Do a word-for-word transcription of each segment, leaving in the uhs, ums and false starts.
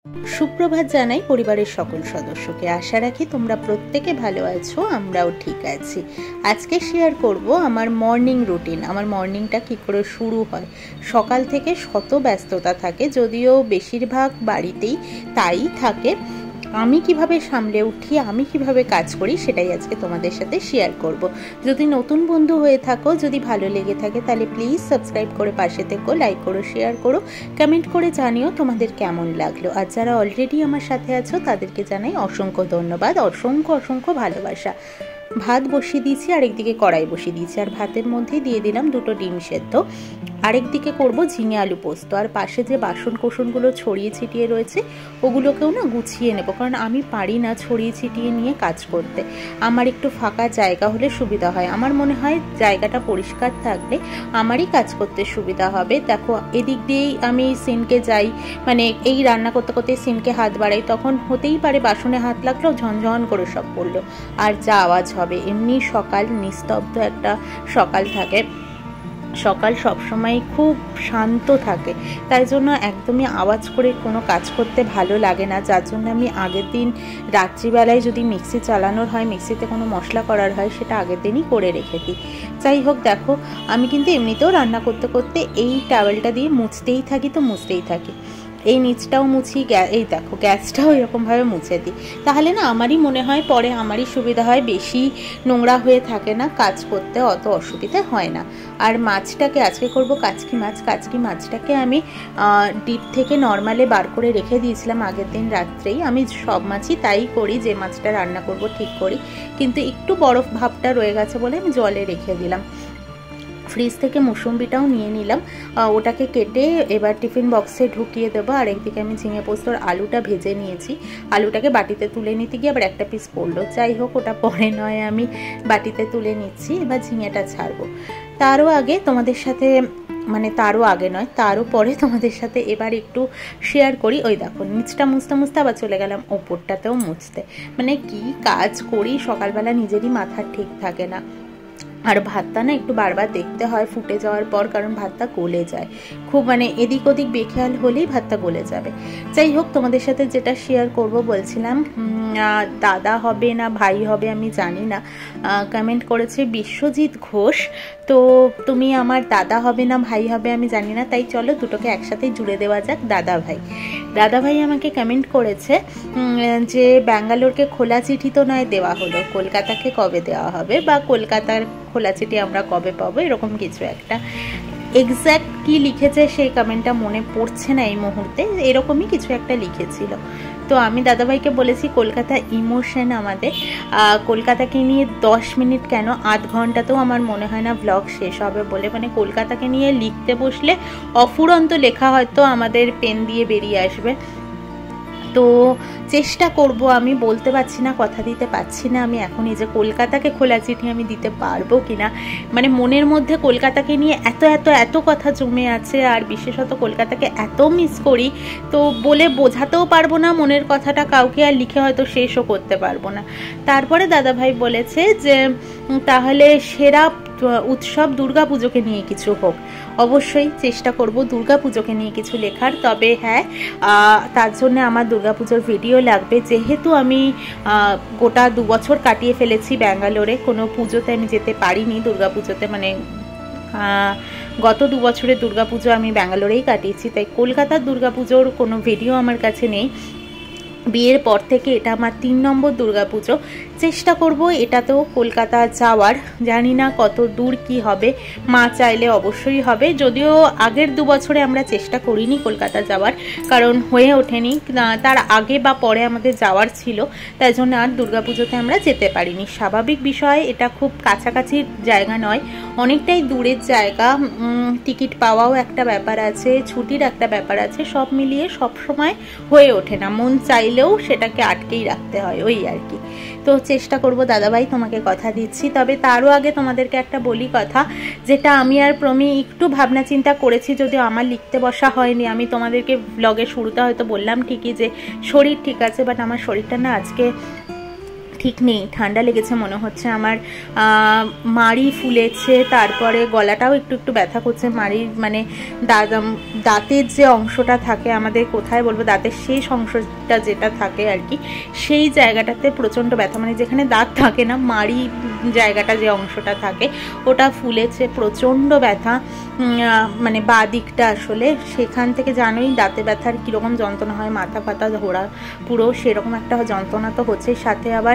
সুপ্রভাত জানাই পরিবারের সকল সদস্যকে। আশা রাখি তোমরা প্রত্যেকে ভালো আছো, আমরাও ঠিক আছি। আজকে শেয়ার করব আমার মর্নিং রুটিন। আমার মর্নিংটা কী করে শুরু হয়। সকাল থেকে শত ব্যস্ততা থাকে, যদিও বেশিরভাগ বাড়িতেই তাই থাকে। আমি কিভাবে সামলে উঠি, আমি কিভাবে কাজ করি, সেটাই আজকে তোমাদের সাথে শেয়ার করব। যদি নতুন বন্ধু হয়ে থাকো, যদি ভালো লেগে থাকে তাহলে প্লিজ সাবস্ক্রাইব করে পাশে থেকো, লাইক করো, শেয়ার করো, কমেন্ট করে জানিও তোমাদের কেমন লাগলো। আর যারা অলরেডি আমার সাথে আছো তাদেরকে জানাই অসংখ্য ধন্যবাদ, অসংখ্য অসংখ্য ভালোবাসা। ভাত বসিয়ে দিয়েছি, আরেকদিকে কড়াই বসিয়ে দিয়েছি, আর ভাতের মধ্যে দিয়ে দিলাম দুটো ডিম সেদ্ধ। আরেকদিকে করব ঝিঙে আলু পোস্ত। আর পাশে যে বাসন কোসনগুলো ছড়িয়ে ছিটিয়ে রয়েছে ওগুলোকেও না গুছিয়ে নেব, কারণ আমি পারি না ছড়িয়ে ছিটিয়ে নিয়ে কাজ করতে। আমার একটু ফাঁকা জায়গা হলে সুবিধা হয়। আমার মনে হয় জায়গাটা পরিষ্কার থাকলে আমারই কাজ করতে সুবিধা হবে। দেখো, এদিক দিয়েই আমি সিনকে যাই, মানে এই রান্না করতে করতে সিনকে হাত বাড়াই, তখন হতেই পারে বাসনে হাত লাগলো, ঝনঝন করে সব পড়লো, আর যা আওয়াজ হবে। এমনি সকাল নিস্তব্ধ একটা সকাল থাকে, সকাল সবসময় খুব শান্ত থাকে, তাই জন্য একদমই আওয়াজ করে কোনো কাজ করতে ভালো লাগে না। যার জন্য আমি আগের দিন রাত্রিবেলায় যদি মিক্সি চালানোর হয়, মিক্সিতে কোনো মশলা করার হয়, সেটা আগের দিনই করে রেখে দিই। যাই হোক, দেখো আমি কিন্তু এমনিতেও রান্না করতে করতে এই টাওয়েলটা দিয়ে মুছতেই থাকি, তো মুছতেই থাকি। এই নিচটাও মুছি, এই দেখো গ্যাসটাও এরকমভাবে মুছে দিই, তাহলে না আমারই মনে হয় পরে আমারই সুবিধা হয়, বেশি নোংরা হয়ে থাকে না, কাজ করতে অত অসুবিধা হয় না। আর মাছটাকে আজকে করব কাচকি মাছ। কাচকি মাছটাকে আমি ডিপ থেকে নর্মালে বার করে রেখে দিয়েছিলাম আগের দিন রাত্রেই। আমি সব মাছই তাই করি, যে মাছটা রান্না করব ঠিক করি, কিন্তু একটু বরফ ভাবটা রয়ে গেছে বলে আমি জলে রেখে দিলাম। ফ্রিজ থেকে মুসম্বিটাও নিয়ে নিলাম, ওটাকে কেটে এবার টিফিন বক্সে ঢুকিয়ে দেবো। আর একদিকে আমি ঝিঙে পোস্তর আলুটা ভেজে নিয়েছি, আলুটাকে বাটিতে তুলে নিতে গিয়ে আবার একটা পিস পড়লো। যাই হোক, ওটা পরে নয়, আমি বাটিতে তুলে নিচ্ছি। এবার ঝিঙেটা ছাড়বো। তারও আগে তোমাদের সাথে, মানে তারও আগে নয়, তারও পরে তোমাদের সাথে এবার একটু শেয়ার করি। ওই দেখো, নিচটা মুছতে মুছতে আবার চলে গেলাম ওপরটাতেও মুছতে। মানে কি কাজ করি সকালবেলা নিজেরই মাথা ঠিক থাকে না। আর ভাতটা না একটু বারবার দেখতে হয় ফুটে যাওয়ার পর, কারণ ভাতটা গলে যায় খুব, মানে এদিক ওদিক বেখেয়াল হলেই ভাতটা গলে যাবে। যাই হোক, তোমাদের সাথে যেটা শেয়ার করব বলছিলাম, দাদা হবে না ভাই হবে আমি জানি না, কমেন্ট করেছে বিশ্বজিৎ ঘোষ। তো তুমি আমার দাদা হবে না ভাই হবে আমি জানি না, তাই চলো দুটোকে একসাথে জুড়ে দেওয়া যাক, দাদা ভাই। দাদা ভাই আমাকে কমেন্ট করেছে যে ব্যাঙ্গালোরকে খোলা চিঠি তো নয় দেওয়া হলো, কলকাতাকে কবে দেওয়া হবে, বা কলকাতার খোলা চিঠি আমরা কবে পাবো, এরকম কিছু একটা। এক্স্যাক্ট কি লিখেছে সেই কমেন্টটা মনে পড়ছে না এই মুহূর্তে, এরকমই কিছু একটা লিখেছিল। তো আমি দাদাভাইকে বলেছি কলকাতা ইমোশন আমাদের, কলকাতাকে নিয়ে দশ মিনিট কেন আধ ঘন্টাতেও আমার মনে হয় না ব্লগ শেষ হবে বলে। মানে কলকাতাকে নিয়ে লিখতে বসলে অফুরন্ত লেখা হয়তো আমাদের পেন দিয়ে বেরিয়ে আসবে। তো চেষ্টা করব, আমি বলতে পারছি না, কথা দিতে পারছি না আমি এখনই যে কলকাতাকে খোলা চিঠি আমি দিতে পারবো কিনা। মানে মনের মধ্যে কলকাতাকে নিয়ে এত এত এত কথা জমে আছে, আর বিশেষত কলকাতাকে এত মিস করি, তো বলে বোঝাতেও পারবো না মনের কথাটা কাউকে, আর লিখে হয়তো শেষও করতে পারবো না। তারপরে দাদাভাই বলেছে যে তাহলে সেরা উৎসব দুর্গাপুজোকে নিয়ে কিছু হোক। অবশ্যই চেষ্টা করব দুর্গাপুজোকে নিয়ে কিছু লেখার, তবে হ্যাঁ তার জন্য আমার দুর্গাপুজোর ভিডিও লাগবে। যেহেতু আমি গোটা দু বছর কাটিয়ে ফেলেছি ব্যাঙ্গালোরে, কোনো পুজোতে আমি যেতে পারিনি দুর্গাপুজোতে, মানে গত দু বছরের দুর্গাপুজো আমি ব্যাঙ্গালোরেই কাটিয়েছি, তাই কলকাতার দুর্গাপুজোর কোনো ভিডিও আমার কাছে নেই। বিয়ের পর থেকে এটা আমার তিন নম্বর দুর্গাপুজো। চেষ্টা করব এটাতেও কলকাতা যাওয়ার, জানি না কত দূর কি হবে, মা চাইলে অবশ্যই হবে। যদিও আগের দু বছরে আমরা চেষ্টা করিনি কলকাতা যাওয়ার, কারণ হয়ে ওঠেনি, তার আগে বা পরে আমাদের যাওয়ার ছিল, তাই জন্য আর দুর্গাপুজোতে আমরা যেতে পারিনি। স্বাভাবিক বিষয়, এটা খুব কাছাকাছি জায়গা নয়, অনেকটাই দূরের জায়গা, টিকিট পাওয়াও একটা ব্যাপার আছে, ছুটির একটা ব্যাপার আছে, সব মিলিয়ে সব সময় হয়ে ওঠে না, মন চাইলেও সেটাকে আটকেই রাখতে হয়, ওই আর কি। তো চেষ্টা করব দাদাভাই, তোমাকে কথা দিচ্ছি। তবে তারও আগে তোমাদেরকে একটা বলি কথা, যেটা আমি আর প্রমি একটু ভাবনা চিন্তা করেছি, যদিও আমার লিখতে বসা হয়নি। আমি তোমাদেরকে ব্লগের শুরুতে হয়তো বললাম ঠিকই যে শরীর ঠিক আছে, বাট আমার শরীরটা না আজকে ঠিক নেই, ঠান্ডা লেগেছে মনে হচ্ছে আমার, মাড়ি ফুলেছে, তারপরে গলাটাও একটু একটু ব্যথা করছে। মাড়ির মানে দাঁতের যে অংশটা থাকে আমাদের, কোথায় বলবো, দাঁতের শেষ অংশটা যেটা থাকে আর কি, সেই জায়গাটাতে প্রচণ্ড ব্যথা, মানে যেখানে দাঁত থাকে না, মাড়ি জায়গাটা যে অংশটা থাকে ওটা ফুলেছে, প্রচণ্ড ব্যথা, মানে বাঁ দিকটা আসলে। সেখান থেকে জানোই দাঁতে ব্যথার কীরকম যন্ত্রণা হয়, মাথা ফাতা ধরা পুরো সেরকম একটা যন্ত্রণা তো হচ্ছে, সাথে আবার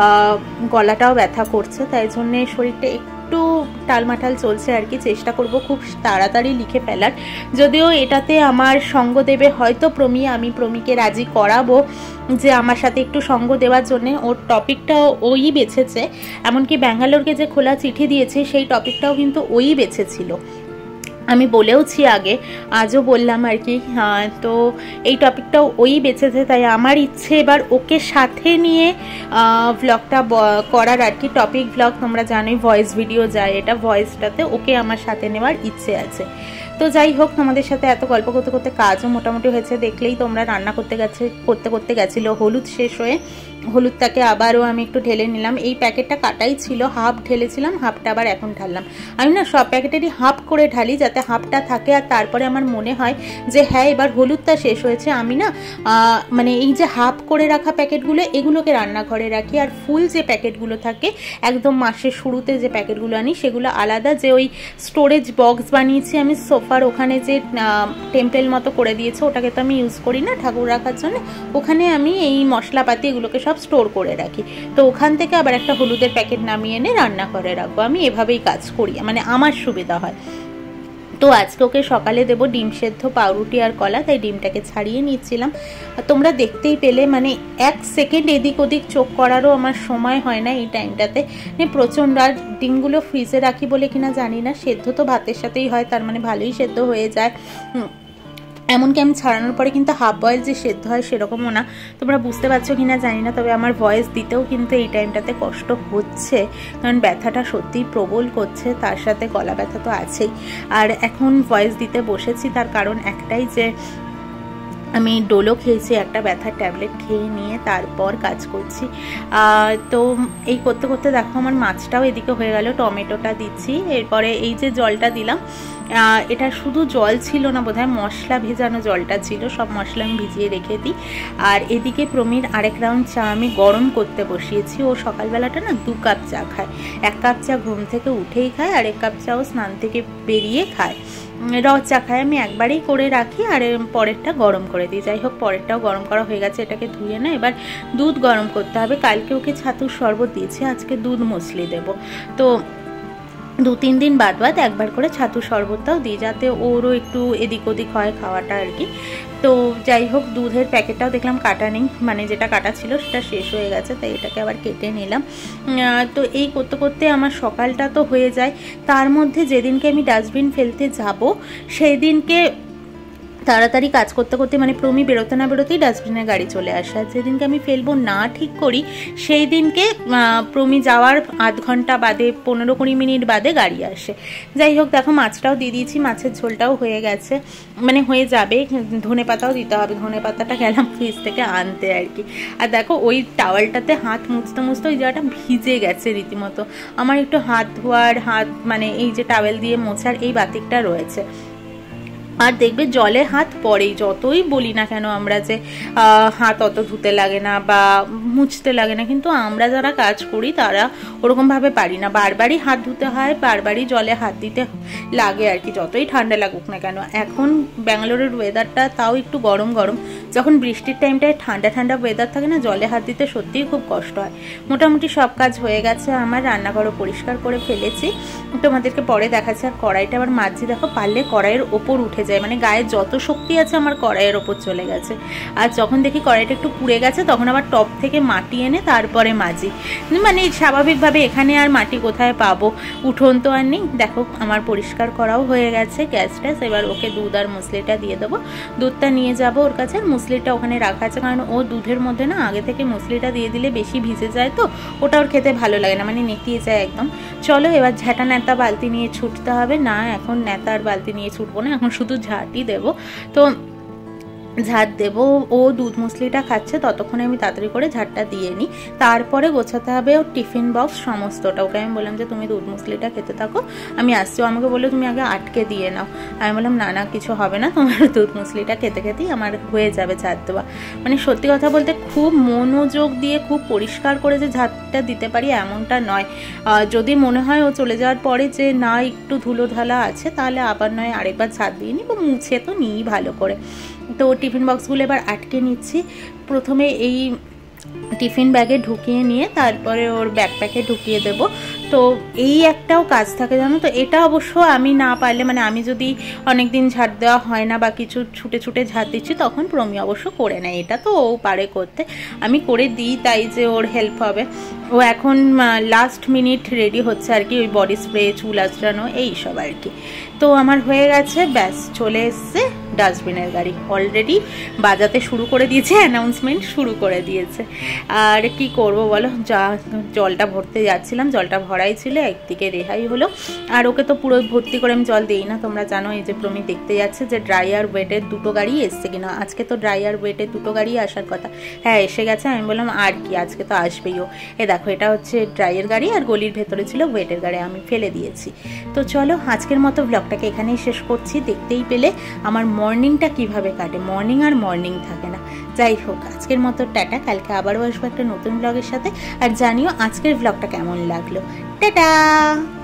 গলাটাও ব্যথা করছে, তাই জন্যে শরীরটা একটু টালমাটাল চলছে আর কি। চেষ্টা করব খুব তাড়াতাড়ি লিখে ফেলার, যদিও এটাতে আমার সঙ্গ দেবে হয়তো প্রমি, আমি প্রমিকে রাজি করাবো যে আমার সাথে একটু সঙ্গ দেওয়ার জন্যে। ওর টপিকটাও ওই বেছেছে, এমনকি ব্যাঙ্গালোরকে যে খোলা চিঠি দিয়েছে সেই টপিকটাও কিন্তু ওই বেছেছিল, আমি বলেওছি আগে, আজও বললাম আর কি। হ্যাঁ, তো এই টপিকটাও ওই বেঁচেছে, তাই আমার ইচ্ছে এবার ওকে সাথে নিয়ে ভ্লগটা করার আর কি। টপিক ভ্লগ তোমরা জানোই, ভয়েস ভিডিও যায়, এটা ভয়েসটাতে ওকে আমার সাথে নেওয়ার ইচ্ছে আছে। তো যাই হোক, তোমাদের সাথে এত গল্প করতে করতে কাজও মোটামুটি হয়েছে, দেখলেই তোমরা। রান্না করতে গেছে করতে করতে গেছিলো হলুদ শেষ হয়ে, হলুদটাকে আবারও আমি একটু ঢেলে নিলাম। এই প্যাকেটটা কাটাই ছিল, হাফ ঢেলেছিলাম, হাফটা আবার এখন ঢাললাম। আমি না সব প্যাকেটেরই হাফ করে ঢালি যাতে হাফটা থাকে, আর তারপরে আমার মনে হয় যে হ্যাঁ এবার হলুদটা শেষ হয়েছে, আমি না মানে এই যে হাফ করে রাখা প্যাকেটগুলো এগুলোকে রান্নাঘরে রাখি, আর ফুল যে প্যাকেটগুলো থাকে একদম মাসের শুরুতে যে প্যাকেটগুলো আনি সেগুলো আলাদা। যে ওই স্টোরেজ বক্স বানিয়েছি আমি সোফার ওখানে, যে টেম্পেল মতো করে দিয়েছে, ওটাকে তো আমি ইউজ করি না ঠাকুর রাখার জন্য, ওখানে আমি এই মশলাপাতি এগুলোকে সব স্টোর করে রাখি। তো ওখান থেকে আবার একটা হলুদের প্যাকেট নামিয়ে এনে রান্না করে রাখবো, আমি এভাবেই কাজ করি, মানে আমার সুবিধা হয়। তো আজকে ওকে সকালে দেবো ডিম সেদ্ধ, পাউরুটি আর কলা, তাই ডিমটাকে ছাড়িয়ে নিচ্ছিলাম। তোমরা দেখতেই পেলে, মানে এক সেকেন্ড এদিক ওদিক চোখ করারও আমার সময় হয় না এই টাইমটাতে, মানে প্রচণ্ড। আর ডিমগুলো ফ্রিজে রাখি বলে কিনা জানি না, সেদ্ধ তো ভাতের সাথেই হয়, তার মানে ভালোই সেদ্ধ হয়ে যায়। এমনকি আমি ছাড়ানোর পরে কিন্তু হাফ বয়েল যে সেদ্ধ হয় সেরকমও না। তোমরা বুঝতে পারছো কিনা জানি না, তবে আমার ভয়েস দিতেও কিন্তু এই টাইমটাতে কষ্ট হচ্ছে, কারণ ব্যথাটা সত্যিই প্রবল করছে, তার সাথে গলা ব্যথা তো আছেই। আর এখন ভয়েস দিতে বসেছি তার কারণ একটাই, যে আমি ডোলো খেয়েছি, একটা ব্যথার ট্যাবলেট খেয়ে নিয়ে তারপর কাজ করছি। তো এই করতে করতে দেখো আমার মাছটাও এদিকে হয়ে গেল, টমেটোটা দিচ্ছি, এরপরে এই যে জলটা দিলাম, এটা শুধু জল ছিল না বোধহয়, মশলা ভেজানো জলটা ছিল, সব মশলা আমি ভিজিয়ে রেখে দিই। আর এদিকে প্রমির আরেক রাউন্ড চা আমি গরম করতে বসিয়েছি। ও সকালবেলাটা না দু কাপ চা খায়, এক কাপ চা ঘুম থেকে উঠেই খায়, আর এক কাপ চা ও স্নান থেকে বেরিয়ে খায়। র চা খায়, আমি একবারেই করে রাখি আর পরেরটা গরম করে দিই। যাই হোক, পরেরটাও গরম করা হয়ে গেছে, এটাকে ধুয়ে না এবার দুধ গরম করতে হবে। কালকে ওকে ছাতুর শরবত দিয়েছি, আজকে দুধ মুসলি দেবো। তো দু তিন দিন বাদ বাদ একবার করে ছাতুর শরবতটাও দিই, যাতে ওরও একটু এদিক ওদিক হয় খাওয়াটা আর কি। তো যাই হোক, দুধের প্যাকেটটাও দেখলাম কাটা নেই, মানে যেটা কাটা ছিল সেটা শেষ হয়ে গেছে, তাই এটাকে আবার কেটে নিলাম। তো এই করতে করতে আমার সকালটা তো হয়ে যায়। তার মধ্যে যেদিনকে আমি ডাস্টবিন ফেলতে যাব সেই দিনকে তাড়াতাড়ি কাজ করতে করতে, মানে প্রমি বেরোতে না বেরোতেই ডাস্টবিনের গাড়ি চলে আসে। আর যেদিনকে আমি ফেলবো না ঠিক করি সেই দিনকে প্রমি যাওয়ার আধ ঘন্টা বাদে, পনেরো কুড়ি মিনিট বাদে গাড়ি আসে। যাই হোক, দেখো মাছটাও দিয়ে দিয়েছি, মাছের ঝোলটাও হয়ে গেছে, মানে হয়ে যাবে। ধনে পাতাও দিতে হবে, ধনে পাতাটা গেলাম ফ্রিজ থেকে আনতে আর কি। আর দেখো ওই টাওয়ালটাতে হাত মুছতে মুছতে ওই জায়গাটা ভিজে গেছে রীতিমতো। আমার একটু হাত ধোয়ার, হাত মানে এই যে টাওয়েল দিয়ে মোছার এই বাতিকটা রয়েছে। আর দেখবে জলে হাত পড়েই, যতই বলি না কেন আমরা যে হাত অত ধুতে লাগে না বা মুছতে লাগে না, কিন্তু আমরা যারা কাজ করি তারা ওরকমভাবে পারি না, বারবারই হাত ধুতে হয়, বারবারই জলে হাত দিতে লাগে আর কি, যতই ঠান্ডা লাগুক না কেন। এখন ব্যাঙ্গালোরের ওয়েদারটা তাও একটু গরম গরম, যখন বৃষ্টির টাইমটায় ঠান্ডা ঠান্ডা ওয়েদার থাকে না, জলে হাত দিতে সত্যিই খুব কষ্ট হয়। মোটামুটি সব কাজ হয়ে গেছে আমার, রান্নাঘরও পরিষ্কার করে ফেলেছি, তোমাদেরকে পরে দেখাচ্ছি। আর কড়াইটা আবার মাঝি, দেখো পারলে কড়াইয়ের ওপর উঠে যায়, মানে গায়ে যত শক্তি আছে আমার কড়াইয়ের ওপর চলে গেছে। আর যখন দেখি কড়াইটা একটু পুড়ে গেছে তখন আবার টপ থেকে মাটি এনে তারপরে মাজি, মানে স্বাভাবিকভাবে এখানে আর মাটি কোথায় পাবো, উঠোন তো আর নেই। দেখো আমার পরিষ্কার করাও হয়ে গেছে গ্যাস ট্যাস, এবার ওকে দুধ আর মুসলিটা দিয়ে দেবো, দুধটা নিয়ে যাব ওর কাছে। আর মুসলিটা ওখানে রাখা আছে, কারণ ও দুধের মধ্যে না আগে থেকে মুসলিটা দিয়ে দিলে বেশি ভিজে যায়, তো ওটা ওর খেতে ভালো লাগে না, মানে নেতিয়ে যায় একদম। চলো এবার ঝাঁটা ন্যাতা বালতি নিয়ে ছুটতে হবে। না এখন ন্যাতা আর বালতি নিয়ে ছুটবো না, এখন শুধু ঝাঁটি দেবো। তো ঝাড় দেবো। ও দুধ মুসলিটা খাচ্ছে, ততক্ষণে আমি তাড়াতাড়ি করে ঝাড়টা দিয়ে নিই। তারপরে গোছাতে হবে ওর টিফিন বক্স সমস্তটা। ওকে আমি বললাম যে তুমি দুধ মুসলিটা খেতে থাকো, আমি আসছি। আমাকে বললো তুমি আগে আটকে দিয়ে নাও। আমি বললাম না না কিছু হবে না, তোমার দুধ মুসলিটা খেতে খেতেই আমার হয়ে যাবে ঝাড় দেওয়া। মানে সত্যি কথা বলতে খুব মনোযোগ দিয়ে খুব পরিষ্কার করে যে ঝাড়টা দিতে পারি এমনটা নয়। যদি মনে হয় ও চলে যাওয়ার পরে যে না একটু ধুলো ঢালা আছে, তাহলে আবার নয় আরেকবার ঝাড় দিয়ে নিই বা মুছে তো নিই ভালো করে। তো টিফিন বক্সগুলো এবার আটকে নিচ্ছি। প্রথমে এই টিফিন ব্যাগে ঢুকিয়ে নিয়ে তারপরে ওর ব্যাকপ্যাকে ঢুকিয়ে দেব। তো এই একটাও কাজ থাকে জানো তো, এটা অবশ্য আমি না পারলে, মানে আমি যদি অনেক দিন ঝাড় দেওয়া হয় না বা কিছু ছুটে ছুটে ঝাড় দিচ্ছি, তখন প্রমি অবশ্য করে নেয়। এটা তো ও পারে করতে, আমি করে দিই তাই যে ওর হেল্প হবে। ও এখন লাস্ট মিনিট রেডি হচ্ছে আর কি, ওই বডি স্প্রে চুল আঁচড়ানো এইসব আর কি। তো আমার হয়ে গেছে, ব্যাস চলে এসছে ডাস্টবিনের গাড়ি। অলরেডি বাজাতে শুরু করে দিয়েছে, অ্যানাউন্সমেন্ট শুরু করে দিয়েছে। আর কি করব বলো, যা জলটা ভরতে যাচ্ছিলাম, জলটা ভরাই ছিল, একদিকে রেহাই হলো। আর ওকে তো পুরো ভর্তি করে আমি জল দিই না, তোমরা জানো। এই যে প্রমি দেখতে যাচ্ছে যে ড্রাই আর ওয়েটের দুটো গাড়ি এসছে কিনা। আজকে তো ড্রাই আর ওয়েটের দুটো গাড়ি আসার কথা, হ্যাঁ এসে গেছে। আমি বললাম আর কি, আজকে তো আসবেই ও। এ দেখো এটা হচ্ছে ড্রাইয়ের গাড়ি আর গলির ভেতরে ছিল ওয়েটের গাড়ি, আমি ফেলে দিয়েছি। তো চলো আজকের মতো ব্লগটাকে এখানেই শেষ করছি। দেখতেই পেলে আমার মর্নিংটা কিভাবে কাটে, মর্নিং আর মর্নিং থাকে না। যাই হোক আজকের মতো টাটা, কালকে আবারও আসবো একটা নতুন ব্লগের সাথে। আর জানিও আজকের ব্লগটা কেমন লাগলো। টাটা।